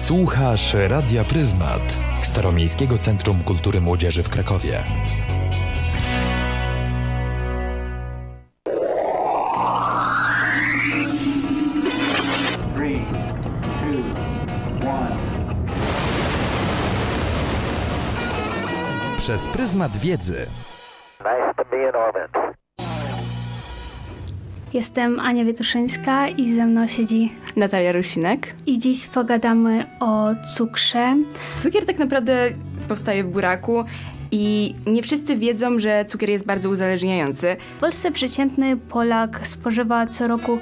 Słuchasz Radia Pryzmat, Staromiejskiego Centrum Kultury Młodzieży w Krakowie. Przez pryzmat wiedzy. Jestem Ania Wietuszyńska i ze mną siedzi Natalia Rusinek. I dziś pogadamy o cukrze. Cukier tak naprawdę powstaje w buraku i nie wszyscy wiedzą, że cukier jest bardzo uzależniający. W Polsce przeciętny Polak spożywa co roku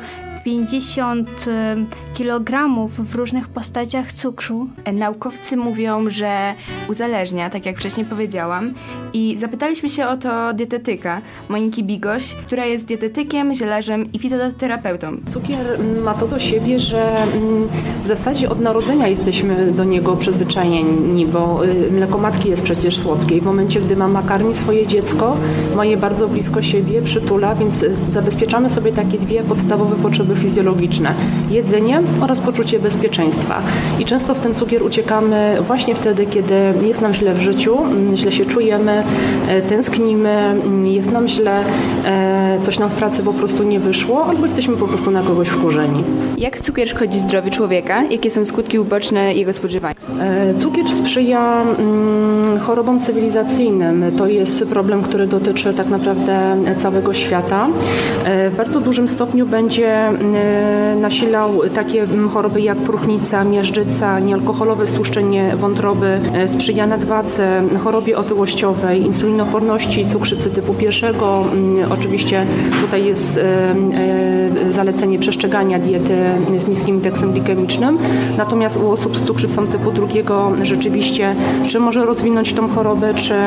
50 kg w różnych postaciach cukru. Naukowcy mówią, że uzależnia, tak jak wcześniej powiedziałam. I zapytaliśmy się o to dietetyka Moniki Bigoś, która jest dietetykiem, zielarzem i fitoterapeutą. Cukier ma to do siebie, że w zasadzie od narodzenia jesteśmy do niego przyzwyczajeni, bo mleko matki jest przecież słodkie i w momencie, gdy mama karmi swoje dziecko, ma je bardzo blisko siebie, przytula, więc zabezpieczamy sobie takie dwie podstawowe potrzeby fizjologiczne. Jedzenie oraz poczucie bezpieczeństwa. I często w ten cukier uciekamy właśnie wtedy, kiedy jest nam źle w życiu, źle się czujemy, tęsknimy, jest nam źle, coś nam w pracy po prostu nie wyszło, albo jesteśmy po prostu na kogoś wkurzeni. Jak cukier szkodzi zdrowiu człowieka? Jakie są skutki uboczne jego spożywania? Cukier sprzyja chorobom cywilizacyjnym. To jest problem, który dotyczy tak naprawdę całego świata. W bardzo dużym stopniu będzie nasilał takie choroby jak próchnica, miażdżyca, niealkoholowe stłuszczenie wątroby, sprzyja nadwadze, chorobie otyłościowej, insulinoporności, cukrzycy typu 1. Oczywiście tutaj jest zalecenie przestrzegania diety z niskim indeksem glikemicznym. Natomiast u osób z cukrzycą typu 2 rzeczywiście czy może rozwinąć tą chorobę, czy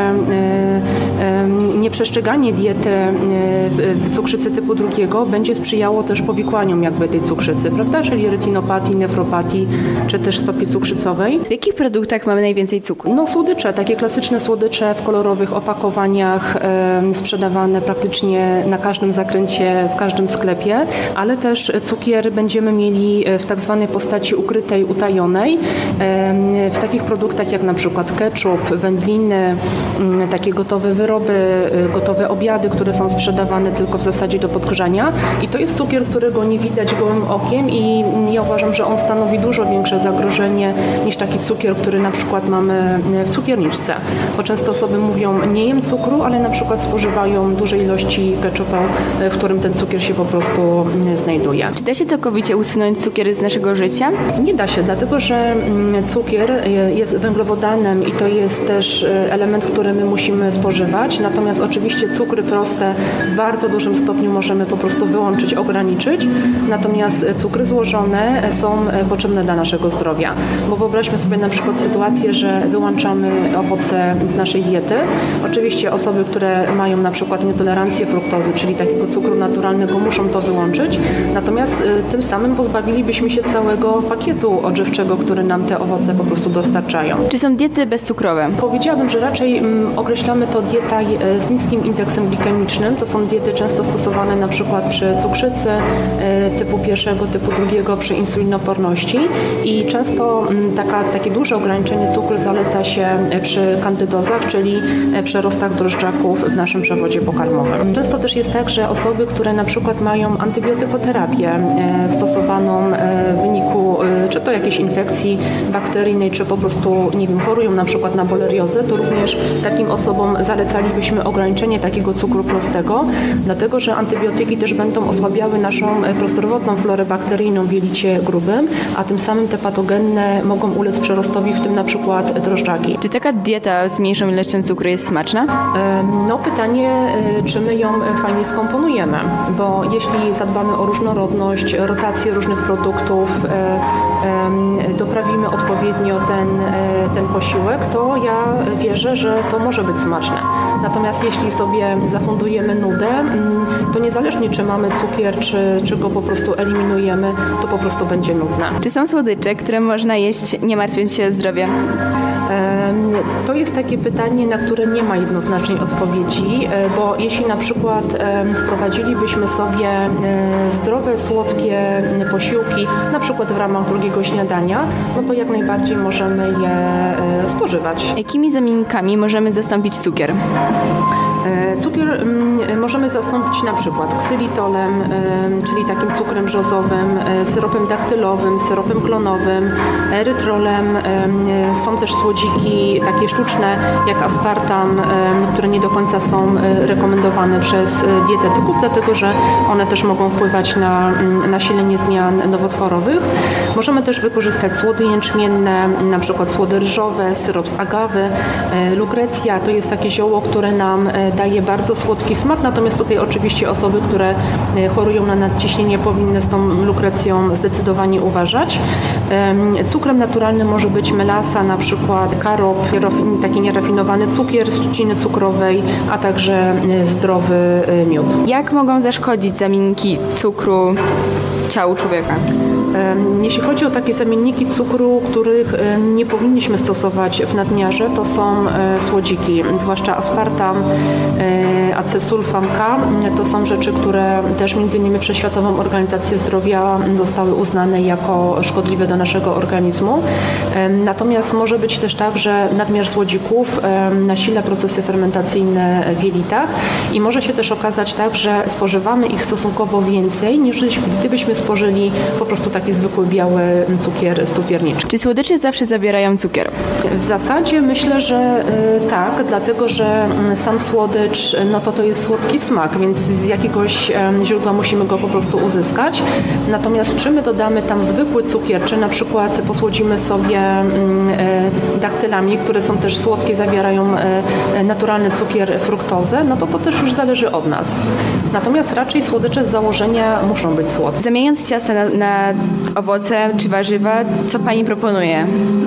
nieprzestrzeganie diety w cukrzycy typu 2 będzie sprzyjało też powikłaniom jakby tej cukrzycy, prawda? Czyli retinopatii, nefropatii, czy też stopie cukrzycowej. W jakich produktach mamy najwięcej cukru? No słodycze, takie klasyczne słodycze w kolorowych opakowaniach, sprzedawane praktycznie na każdym zakręcie, w każdym sklepie, ale też cukier będziemy mieli w tak zwanej postaci ukrytej, utajonej, w takich produktach jak na przykład ketchup, wędliny, takie gotowe wyroby, gotowe obiady, które są sprzedawane tylko w zasadzie do podgrzania. I to jest cukier, którego nie widać gołym okiem i ja uważam, że on stanowi dużo większe zagrożenie niż taki cukier, który na przykład mamy w cukierniczce. Bo często osoby mówią, nie jem cukru, ale na przykład spożywają duże ilości ketchupu, w którym ten cukier się po prostu znajduje. Czy da się całkowicie usunąć cukier z naszego życia? Nie da się, dlatego że cukier jest węglowodanem i to jest też element, który my musimy spożywać. Natomiast oczywiście cukry proste w bardzo dużym stopniu możemy po prostu wyłączyć, ograniczyć. Natomiast cukry złożone są potrzebne dla naszego zdrowia. Bo wyobraźmy sobie na przykład sytuację, że wyłączamy owoce z naszej diety. Oczywiście osoby, które mają na przykład nietolerancję fruktozy, czyli takiego cukru naturalnego, muszą to wyłączyć. Natomiast tym samym pozbawilibyśmy się całego pakietu odżywczego, który nam te owoce po prostu dostarczają. Czy są diety bezcukrowe? Powiedziałabym, że raczej określamy to dieta z niskim indeksem glikemicznym. To są diety często stosowane na przykład przy cukrzycy typu 1, typu 2, przy insulinoporności i często takie duże ograniczenie cukru zaleca się przy kandydozach, czyli przerostach drożdżaków w naszym przewodzie pokarmowym. Często też jest tak, że osoby, które na przykład mają antybiotykoterapię stosowaną w wyniku czy to jakiejś infekcji bakteryjnej, czy po prostu, nie wiem, chorują na przykład na boleriozę, to również takim osobom zalecalibyśmy ograniczenie takiego cukru prostego, dlatego że antybiotyki też będą osłabiały naszą prozdrowotną florę bakteryjną w jelicie grubym, a tym samym te patogenne mogą ulec przerostowi, w tym na przykład drożdżaki. Czy taka dieta z mniejszą ilością cukru jest smaczna? No pytanie, czy my ją fajnie skomponujemy, bo jeśli zadbamy o różnorodność, rotację różnych produktów, doprawimy odpowiednio ten posiłek, to ja wierzę, że to może być smaczne. Natomiast jeśli sobie zafundujemy nudę, to niezależnie czy mamy cukier, czy go po prostu eliminujemy, to po prostu będzie nudne. Czy są słodycze, które można jeść nie martwiąc się o zdrowie? To jest takie pytanie, na które nie ma jednoznacznej odpowiedzi, bo jeśli na przykład wprowadzilibyśmy sobie zdrowe, słodkie posiłki, na przykład w ramach drugiego śniadania, no to jak najbardziej najbardziej możemy je spożywać. Jakimi zamiennikami możemy zastąpić cukier? Cukier możemy zastąpić na przykład ksylitolem, czyli takim cukrem brzozowym, syropem daktylowym, syropem klonowym, erytrolem. Są też słodziki takie sztuczne jak aspartam, które nie do końca są rekomendowane przez dietetyków, dlatego że one też mogą wpływać na nasilenie zmian nowotworowych. Możemy też wykorzystać słody jęczmienne, na przykład słody ryżowe, syrop z agawy. Lukrecja to jest takie zioło, które nam daje bardzo słodki smak, natomiast tutaj oczywiście osoby, które chorują na nadciśnienie, powinny z tą lukrecją zdecydowanie uważać. Cukrem naturalnym może być melasa, na przykład karop, taki nierafinowany cukier z trzciny cukrowej, a także zdrowy miód. Jak mogą zaszkodzić zamienniki cukru ciału człowieka? Jeśli chodzi o takie zamienniki cukru, których nie powinniśmy stosować w nadmiarze, to są słodziki, zwłaszcza aspartam, acesulfam K. To są rzeczy, które też m.in. przez Światową Organizację Zdrowia zostały uznane jako szkodliwe do naszego organizmu. Natomiast może być też tak, że nadmiar słodzików nasila procesy fermentacyjne w jelitach i może się też okazać tak, że spożywamy ich stosunkowo więcej, niż gdybyśmy spożyli po prostu taki zwykły biały cukier z cukierniczki. Czy słodycze zawsze zawierają cukier? W zasadzie myślę, że tak, dlatego że sam słodycz, no to jest słodki smak, więc z jakiegoś źródła musimy go po prostu uzyskać. Natomiast czy my dodamy tam zwykły cukier, czy na przykład posłodzimy sobie daktylami, które są też słodkie, zawierają naturalny cukier, fruktozę, no to też już zależy od nas. Natomiast raczej słodycze z założenia muszą być słodkie. Zamieniając ciasto na owoce czy warzywa, co Pani proponuje?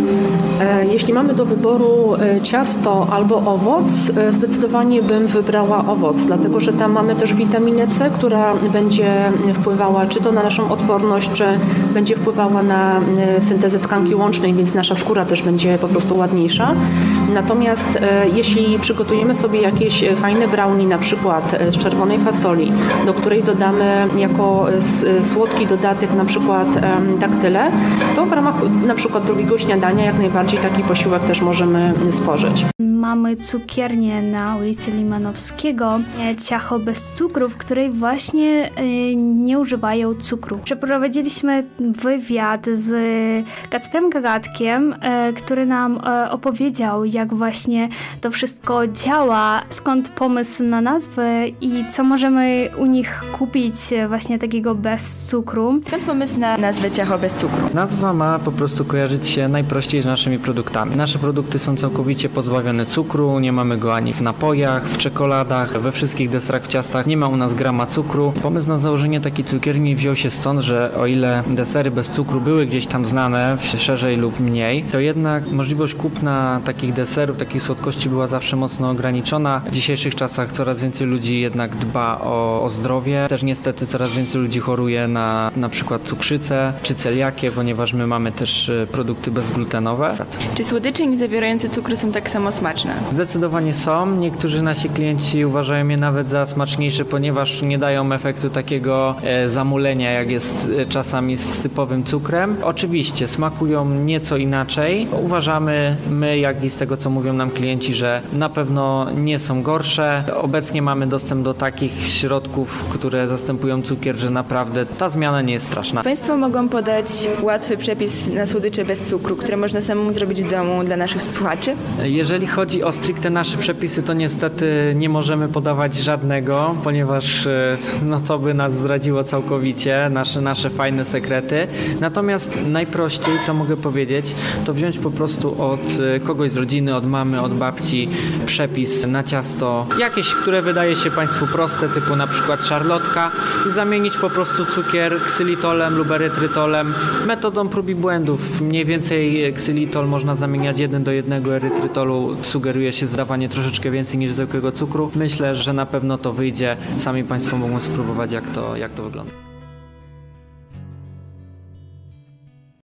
Jeśli mamy do wyboru ciasto albo owoc, zdecydowanie bym wybrała owoc, dlatego że tam mamy też witaminę C, która będzie wpływała czy to na naszą odporność, czy będzie wpływała na syntezę tkanki łącznej, więc nasza skóra też będzie po prostu ładniejsza. Natomiast jeśli przygotujemy sobie jakieś fajne brownie, na przykład z czerwonej fasoli, do której dodamy jako słodki dodatek na przykład daktyle, to w ramach na przykład drugiego śniadania jak najbardziej taki posiłek też możemy spożyć. Mamy cukiernię na ulicy Limanowskiego, Ciacho bez cukru, w której właśnie nie używają cukru. Przeprowadziliśmy wywiad z Kacprem Gagatkiem, który nam opowiedział, jak właśnie to wszystko działa, skąd pomysł na nazwę i co możemy u nich kupić właśnie takiego bez cukru. Skąd pomysł na nazwę Ciacho bez cukru? Nazwa ma po prostu kojarzyć się najprościej z naszymi produktami. Nasze produkty są całkowicie pozbawione cukru, nie mamy go ani w napojach, w czekoladach, we wszystkich deserach, w ciastach, nie ma u nas grama cukru. Pomysł na założenie takiej cukierni wziął się stąd, że o ile desery bez cukru były gdzieś tam znane, szerzej lub mniej, to jednak możliwość kupna takich deserów, takich słodkości była zawsze mocno ograniczona. W dzisiejszych czasach coraz więcej ludzi jednak dba o zdrowie. Też niestety coraz więcej ludzi choruje na przykład cukrzycę czy celiakię, ponieważ my mamy też produkty bezglutenowe. Czy słodycze nie zawierające cukru są tak samo smaczne? Zdecydowanie są. Niektórzy nasi klienci uważają je nawet za smaczniejsze, ponieważ nie dają efektu takiego zamulenia, jak jest czasami z typowym cukrem. Oczywiście smakują nieco inaczej. Uważamy my, jak i z tego, co mówią nam klienci, że na pewno nie są gorsze. Obecnie mamy dostęp do takich środków, które zastępują cukier, że naprawdę ta zmiana nie jest straszna. Państwo mogą podać łatwy przepis na słodycze bez cukru, które można samemu zrobić w domu dla naszych słuchaczy? Jeżeli chodzi o stricte nasze przepisy, to niestety nie możemy podawać żadnego, ponieważ to by nas zdradziło całkowicie, nasze fajne sekrety. Natomiast najprościej, co mogę powiedzieć, to wziąć po prostu od kogoś z rodziny, od mamy, od babci przepis na ciasto, jakieś, które wydaje się Państwu proste, typu na przykład szarlotka i zamienić po prostu cukier ksylitolem lub erytrytolem metodą prób i błędów. Mniej więcej ksylitol można zamieniać 1:1 erytrytolu. Sugeruje się zdawanie troszeczkę więcej niż zwykłego cukru. Myślę, że na pewno to wyjdzie. Sami Państwo mogą spróbować, jak to wygląda.